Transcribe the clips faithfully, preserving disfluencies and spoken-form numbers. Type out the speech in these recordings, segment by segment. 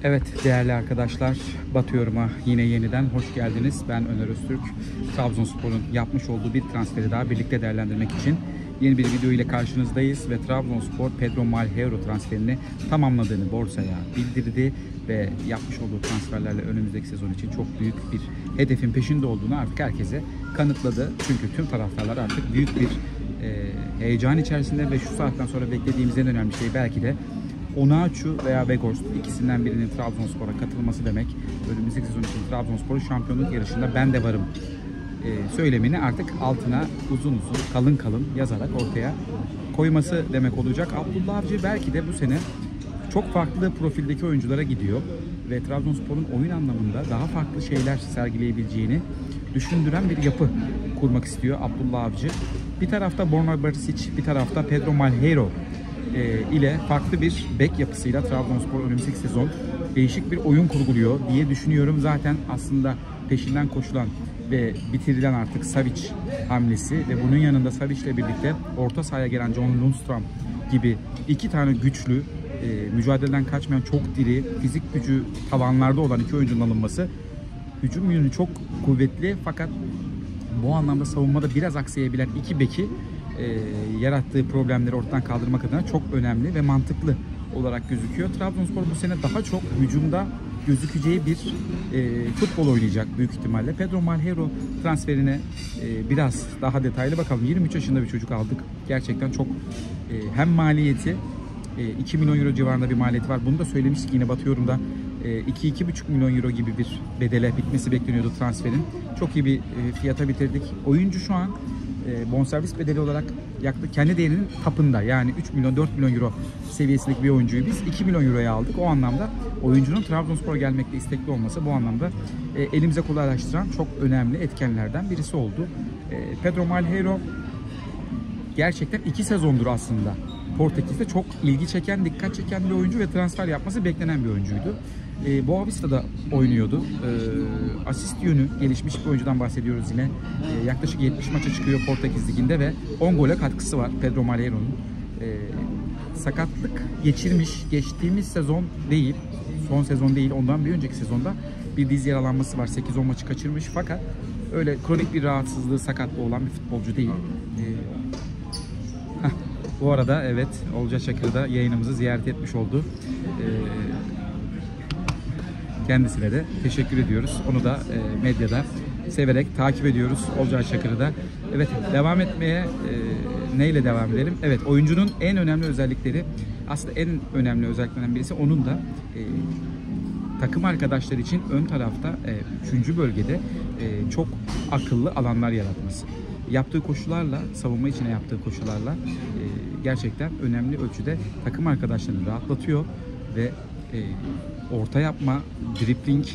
Evet değerli arkadaşlar, Batıyorum'a yine yeniden hoş geldiniz. Ben Öner Öztürk. Trabzonspor'un yapmış olduğu bir transferi daha birlikte değerlendirmek için yeni bir video ile karşınızdayız ve Trabzonspor Pedro Malheiro transferini tamamladığını borsaya bildirdi ve yapmış olduğu transferlerle önümüzdeki sezon için çok büyük bir hedefin peşinde olduğunu artık herkese kanıtladı. Çünkü tüm taraftarlar artık büyük bir e, heyecan içerisinde ve şu saatten sonra beklediğimiz en önemli şey belki de Onaçu veya Weghorst ikisinden birinin Trabzonspor'a katılması demek. Önümüzdeki sezon için Trabzonspor'un şampiyonluk yarışında ben de varım e, söylemini artık altına uzun uzun, kalın kalın yazarak ortaya koyması demek olacak. Abdullah Avcı belki de bu sene çok farklı profildeki oyunculara gidiyor ve Trabzonspor'un oyun anlamında daha farklı şeyler sergileyebileceğini düşündüren bir yapı kurmak istiyor Abdullah Avcı. Bir tarafta Borna Barisic, bir tarafta Pedro Malheiro ile farklı bir bek yapısıyla Trabzonspor önümüzdeki sezon değişik bir oyun kurguluyor diye düşünüyorum. Zaten aslında peşinden koşulan ve bitirilen artık Savic hamlesi ve bunun yanında Savic ile birlikte orta sahaya gelen John Lundstram gibi iki tane güçlü, e, mücadeleden kaçmayan, çok diri, fizik gücü tavanlarda olan iki oyuncunun alınması hücum yönü çok kuvvetli fakat bu anlamda savunmada biraz aksayabilen iki beki E, yarattığı problemleri ortadan kaldırmak adına çok önemli ve mantıklı olarak gözüküyor. Trabzonspor bu sene daha çok hücumda gözükeceği bir e, futbol oynayacak büyük ihtimalle. Pedro Malheiro transferine e, biraz daha detaylı bakalım. yirmi üç yaşında bir çocuk aldık. Gerçekten çok e, hem maliyeti e, iki milyon euro civarında bir maliyeti var. Bunu da söylemiştik yine Batıyorum'da. E, iki iki buçuk milyon euro gibi bir bedele bitmesi bekleniyordu transferin. Çok iyi bir e, fiyata bitirdik. Oyuncu şu an E, bonservis bedeli olarak yaklaşık kendi değerinin tapında, yani üç milyon dört milyon euro seviyesindeki bir oyuncuyu biz iki milyon euroya aldık. O anlamda oyuncunun Trabzonspor'a gelmekte istekli olması bu anlamda e, elimize kolaylaştıran çok önemli etkenlerden birisi oldu. E, Pedro Malheiro gerçekten iki sezondur aslında Portekiz'de çok ilgi çeken, dikkat çeken bir oyuncu ve transfer yapması beklenen bir oyuncuydu. E, Boavista'da oynuyordu. E, asist yönü gelişmiş bir oyuncudan bahsediyoruz yine. E, yaklaşık yetmiş maça çıkıyor Portekiz Ligi'nde ve on gole katkısı var Pedro Malheiro'nun. E, sakatlık geçirmiş, geçtiğimiz sezon değil, son sezon değil, ondan bir önceki sezonda bir diz yaralanması var. sekiz on maçı kaçırmış fakat öyle kronik bir rahatsızlığı, sakatlığı olan bir futbolcu değil. E, heh, bu arada evet, Olcay Çakır da yayınımızı ziyaret etmiş oldu. E, Kendisine de teşekkür ediyoruz. Onu da e, medyada severek takip ediyoruz. Olcay Çakır'ı da. Evet, devam etmeye e, neyle devam edelim? Evet, oyuncunun en önemli özellikleri, aslında en önemli özelliklerinden birisi onun da e, takım arkadaşları için ön tarafta e, üçüncü bölgede e, çok akıllı alanlar yaratması. Yaptığı koşularla, savunma içine yaptığı koşularla e, gerçekten önemli ölçüde takım arkadaşlarını rahatlatıyor ve e, orta yapma, dribling e,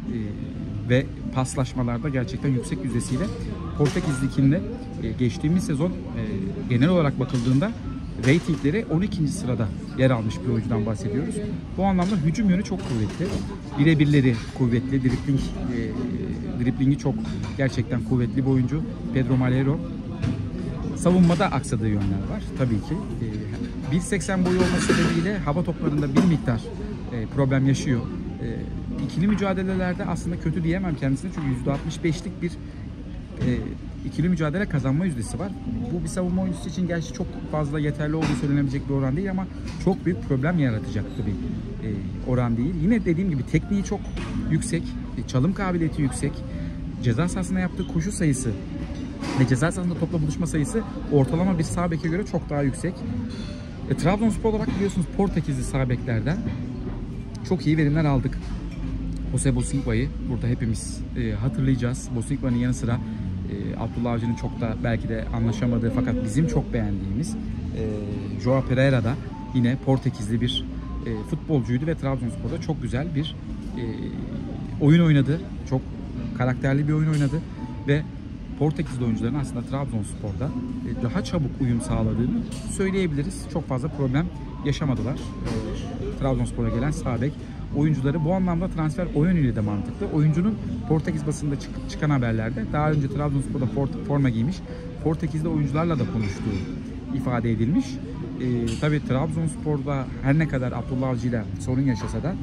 ve paslaşmalarda gerçekten yüksek yüzdesiyle Portekiz Ligi'nde e, geçtiğimiz sezon e, genel olarak bakıldığında reytingleri on ikinci sırada yer almış bir oyuncudan bahsediyoruz. Bu anlamda hücum yönü çok kuvvetli. Birebirleri kuvvetli, dribling, e, driblingi çok gerçekten kuvvetli bir oyuncu Pedro Malheiro. Savunmada aksadığı yönler var tabii ki. E, bir seksen boyu olması sebebiyle hava toplarında bir miktar E, problem yaşıyor. E, ikili mücadelelerde aslında kötü diyemem kendisine çünkü yüzde altmış beşlik bir e, ikili mücadele kazanma yüzdesi var. Bu bir savunma oyuncusu için gerçi çok fazla yeterli olduğu söylenebilecek bir oran değil ama çok büyük problem yaratacak bir e, oran değil. Yine dediğim gibi tekniği çok yüksek, e, çalım kabiliyeti yüksek, ceza sahasına yaptığı koşu sayısı ve ceza sahasında topla buluşma sayısı ortalama bir sağ beke göre çok daha yüksek. E, Trabzonspor olarak biliyorsunuz Portekizli sağ beklerden çok iyi verimler aldık. Jose Bosingva'yı burada hepimiz e, hatırlayacağız. Bosingva'nın yanı sıra e, Abdullah Avcı'nın çok da belki de anlaşamadığı fakat bizim çok beğendiğimiz e, Joao Pereira da yine Portekizli bir e, futbolcuydu ve Trabzonspor'da çok güzel bir e, oyun oynadı. Çok karakterli bir oyun oynadı ve Portekizli oyuncuların aslında Trabzonspor'da e, daha çabuk uyum sağladığını söyleyebiliriz. Çok fazla problem yaşamadılar. E, Trabzonspor'a gelen sağ bek oyuncuları bu anlamda transfer o yönüyle de mantıklı. Oyuncunun Portekiz basında çık çıkan haberlerde daha önce Trabzonspor'da forma giymiş, Portekiz'de oyuncularla da konuştuğu ifade edilmiş. E, tabii Trabzonspor'da her ne kadar Abdullah Avcı'yla sorun yaşasa da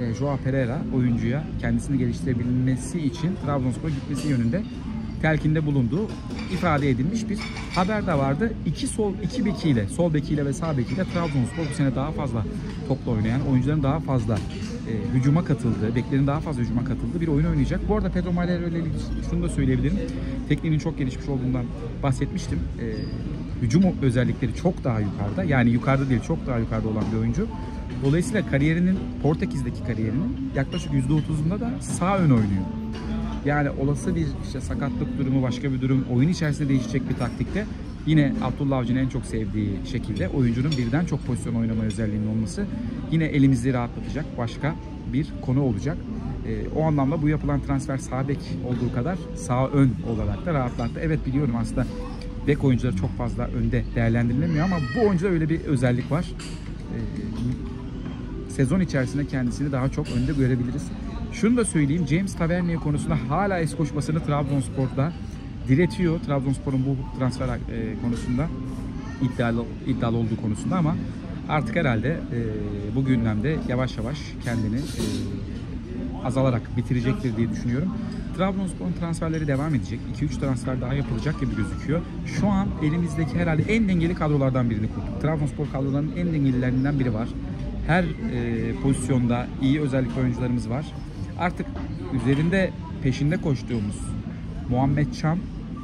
e, Joao Pereira oyuncuya kendisini geliştirebilmesi için Trabzonspor'a gitmesi yönünde telkinde bulunduğu ifade edilmiş bir haber de vardı. İki sol iki bekiyle, sol bekiyle ve sağ bekiyle Trabzonspor bu sene daha fazla topla oynayan, oyuncuların daha fazla e, hücuma katıldığı, beklerin daha fazla hücuma katıldığı bir oyun oynayacak. Bu arada Pedro Malheiro ile ilgili şunu da söyleyebilirim. Tekniğinin çok gelişmiş olduğundan bahsetmiştim. E, hücum özellikleri çok daha yukarıda. Yani yukarıda değil, çok daha yukarıda olan bir oyuncu. Dolayısıyla kariyerinin, Portekiz'deki kariyerinin yaklaşık yüzde otuzunda da sağ ön oynuyor. Yani olası bir işte sakatlık durumu, başka bir durum, oyun içerisinde değişecek bir taktikte yine Abdullah Avcı'nın en çok sevdiği şekilde oyuncunun birden çok pozisyon oynama özelliğinin olması yine elimizi rahatlatacak başka bir konu olacak. E, o anlamda bu yapılan transfer sağ bek olduğu kadar sağ ön olarak da rahatlattı. Evet, biliyorum aslında bek oyuncuları çok fazla önde değerlendirilemiyor ama bu oyuncuda öyle bir özellik var. E, sezon içerisinde kendisini daha çok önde görebiliriz. Şunu da söyleyeyim, James Tavernier konusunda hala es koşmasını Trabzonspor'da diretiyor. Trabzonspor'un bu transfer e, konusunda iddialı, iddialı olduğu konusunda ama artık herhalde e, bu gündemde yavaş yavaş kendini e, azalarak bitirecektir diye düşünüyorum. Trabzonspor'un transferleri devam edecek. iki üç transfer daha yapılacak gibi gözüküyor. Şu an elimizdeki herhalde en dengeli kadrolardan birini kurduk. Trabzonspor kadrolarının en dengelilerinden biri var. Her e, pozisyonda iyi özellikli oyuncularımız var. Artık üzerinde peşinde koştuğumuz Muhammed Çam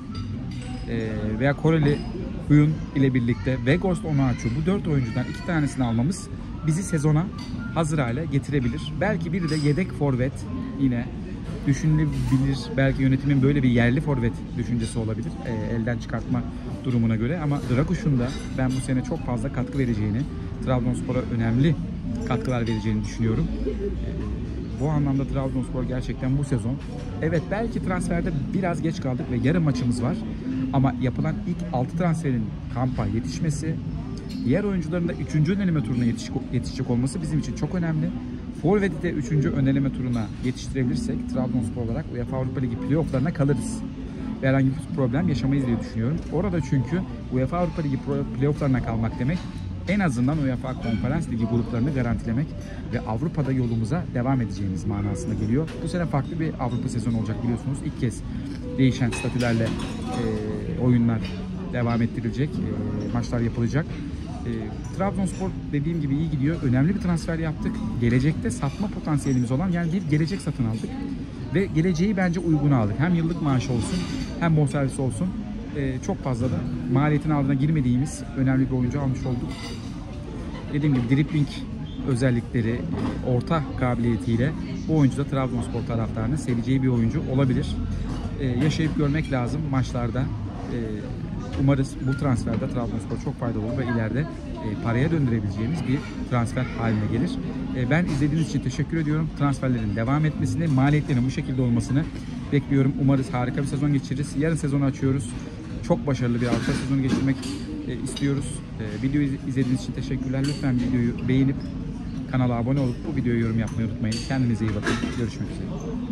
e, veya Koreli Huyun ile birlikte Weghorst Onuachu, bu dört oyuncudan iki tanesini almamız bizi sezona hazır hale getirebilir. Belki biri de yedek forvet yine düşünülebilir. Belki yönetimin böyle bir yerli forvet düşüncesi olabilir e, elden çıkartma durumuna göre. Ama Draguş'un da ben bu sene çok fazla katkı vereceğini, Trabzonspor'a önemli katkılar vereceğini düşünüyorum. E, bu anlamda Trabzonspor gerçekten bu sezon, evet belki transferde biraz geç kaldık ve yarım maçımız var. Ama yapılan ilk altı transferin kampa yetişmesi, diğer oyuncuların da üçüncü öneleme turuna yetiş yetişecek olması bizim için çok önemli. Forvet'i de üçüncü öneleme turuna yetiştirebilirsek Trabzonspor olarak UEFA Avrupa Ligi playofflarına kalırız. Ve herhangi bir problem yaşamayız diye düşünüyorum. Orada çünkü UEFA Avrupa Ligi playofflarına kalmak demek, en azından UEFA Konferans Ligi gruplarını garantilemek ve Avrupa'da yolumuza devam edeceğimiz manasına geliyor. Bu sene farklı bir Avrupa sezonu olacak biliyorsunuz. İlk kez değişen statülerle e, oyunlar devam ettirilecek, e, maçlar yapılacak. E, Trabzonspor dediğim gibi iyi gidiyor. Önemli bir transfer yaptık. Gelecekte satma potansiyelimiz olan, yani bir gelecek satın aldık. Ve geleceği bence uygun aldık. Hem yıllık maaş olsun hem bonservis olsun. Ee, çok fazla da maliyetin altına girmediğimiz önemli bir oyuncu almış olduk. Dediğim gibi dribbling özellikleri, e, orta kabiliyetiyle bu oyuncu da Trabzonspor taraftarının seveceği bir oyuncu olabilir. Ee, yaşayıp görmek lazım maçlarda. Ee, umarız bu transferde Trabzonspor çok faydalı olur ve ileride e, paraya döndürebileceğimiz bir transfer haline gelir. E, ben izlediğiniz için teşekkür ediyorum. Transferlerin devam etmesini, maliyetlerin bu şekilde olmasını bekliyorum. Umarız harika bir sezon geçiririz. Yarın sezonu açıyoruz. Çok başarılı bir Avrupa sezonu geçirmek e, istiyoruz. E, videoyu izlediğiniz için teşekkürler. Lütfen videoyu beğenip kanala abone olup bu videoya yorum yapmayı unutmayın. Kendinize iyi bakın. Görüşmek üzere.